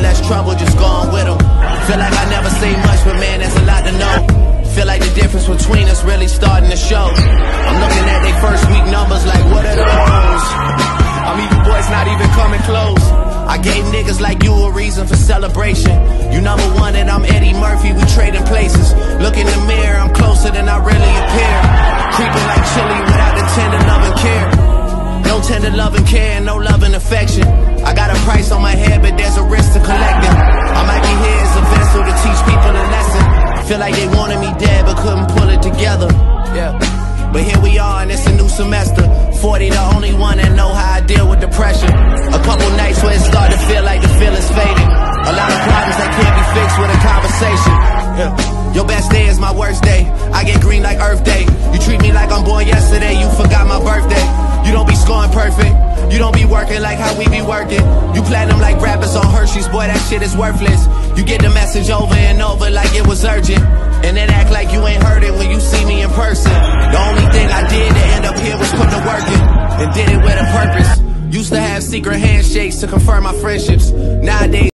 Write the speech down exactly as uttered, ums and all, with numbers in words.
less trouble just going with them. Feel like I never say much, but man, there's a lot to know. Feel like the difference between us really starting to show. I'm looking at they first week numbers like, what are those? I mean, you boys not even coming close. I gave niggas like you a reason for celebration. You number one and I'm Eddie Murphy, we trading places. Look in the mirror, I'm closer than I really appear. Creeping like chili without the tender love and care. No tender love and care, no love and affection. I got a price on my head, but there's a risk to collecting. I might be here as a vessel to teach people a lesson. Feel like they wanted me dead, but couldn't pull it together. Yeah. But here we are, and it's a new semester. forty, the only one that know how I deal with depression. A couple nights where it start to feel like the feeling's fading. A lot of problems that can't be fixed with a conversation. Yeah. Your best day is my worst day. I get green like Earth Day. You treat me like I'm born yesterday, you forgot my birthday. You don't be scoring perfect. You don't be working like how we be working. You platinum like rappers on Hershey's, boy, that shit is worthless. You get the message over and over like it was urgent, and then act like you ain't heard it when you see me in person. The only thing I did to end up here was put the work in, and did it with a purpose. Used to have secret handshakes to confirm my friendships. Nowadays